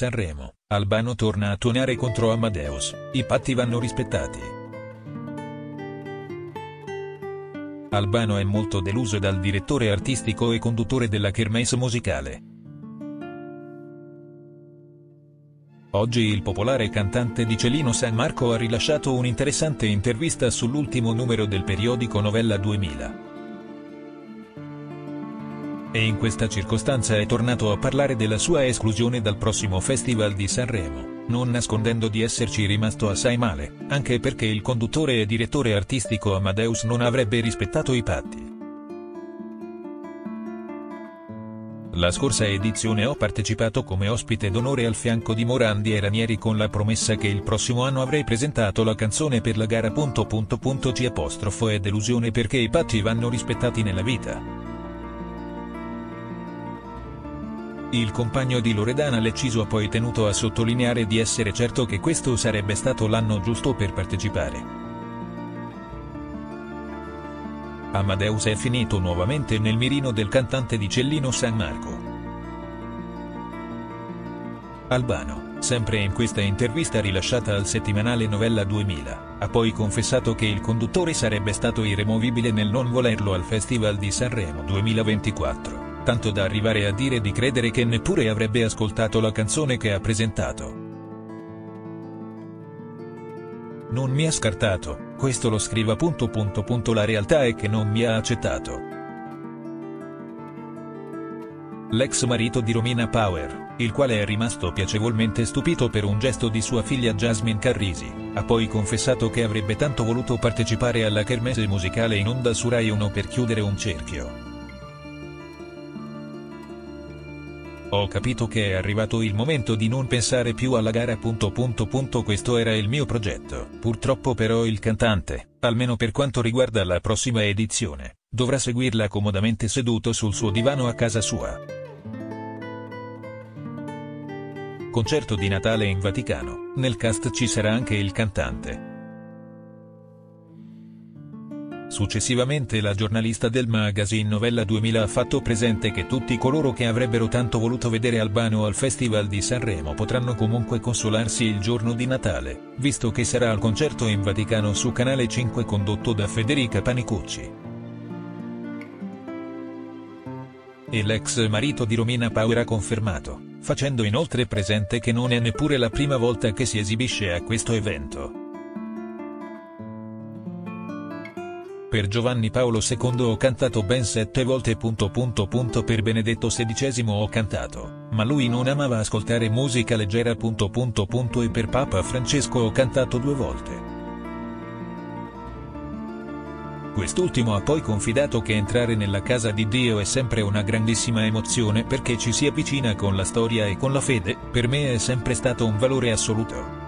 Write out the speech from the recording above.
Sanremo, Albano torna a tuonare contro Amadeus, i patti vanno rispettati. Albano è molto deluso dal direttore artistico e conduttore della kermesse musicale. Oggi il popolare cantante di Celino San Marco ha rilasciato un'interessante intervista sull'ultimo numero del periodico Novella 2000. E in questa circostanza è tornato a parlare della sua esclusione dal prossimo Festival di Sanremo, non nascondendo di esserci rimasto assai male, anche perché il conduttore e direttore artistico Amadeus non avrebbe rispettato i patti. La scorsa edizione ho partecipato come ospite d'onore al fianco di Morandi e Ranieri con la promessa che il prossimo anno avrei presentato la canzone per la gara. G' è delusione perché i patti vanno rispettati nella vita. Il compagno di Loredana Lecciso ha poi tenuto a sottolineare di essere certo che questo sarebbe stato l'anno giusto per partecipare. Amadeus è finito nuovamente nel mirino del cantante di Celino San Marco. Albano, sempre in questa intervista rilasciata al settimanale Novella 2000, ha poi confessato che il conduttore sarebbe stato irremovibile nel non volerlo al Festival di Sanremo 2024. Tanto da arrivare a dire di credere che neppure avrebbe ascoltato la canzone che ha presentato. Non mi ha scartato, questo lo scriva. La realtà è che non mi ha accettato. L'ex marito di Romina Power, il quale è rimasto piacevolmente stupito per un gesto di sua figlia Jasmine Carrisi, ha poi confessato che avrebbe tanto voluto partecipare alla kermesse musicale in onda su Rai 1 per chiudere un cerchio. Ho capito che è arrivato il momento di non pensare più alla gara. Questo era il mio progetto. Purtroppo però il cantante, almeno per quanto riguarda la prossima edizione, dovrà seguirla comodamente seduto sul suo divano a casa sua. Concerto di Natale in Vaticano, nel cast ci sarà anche il cantante. Successivamente la giornalista del magazine Novella 2000 ha fatto presente che tutti coloro che avrebbero tanto voluto vedere Albano al Festival di Sanremo potranno comunque consolarsi il giorno di Natale, visto che sarà al concerto in Vaticano su Canale 5 condotto da Federica Panicucci. E l'ex marito di Romina Power ha confermato, facendo inoltre presente che non è neppure la prima volta che si esibisce a questo evento. Per Giovanni Paolo II ho cantato ben 7 volte. Per Benedetto XVI ho cantato, ma lui non amava ascoltare musica leggera. E per Papa Francesco ho cantato 2 volte. Quest'ultimo ha poi confidato che entrare nella casa di Dio è sempre una grandissima emozione perché ci si avvicina con la storia e con la fede, per me è sempre stato un valore assoluto.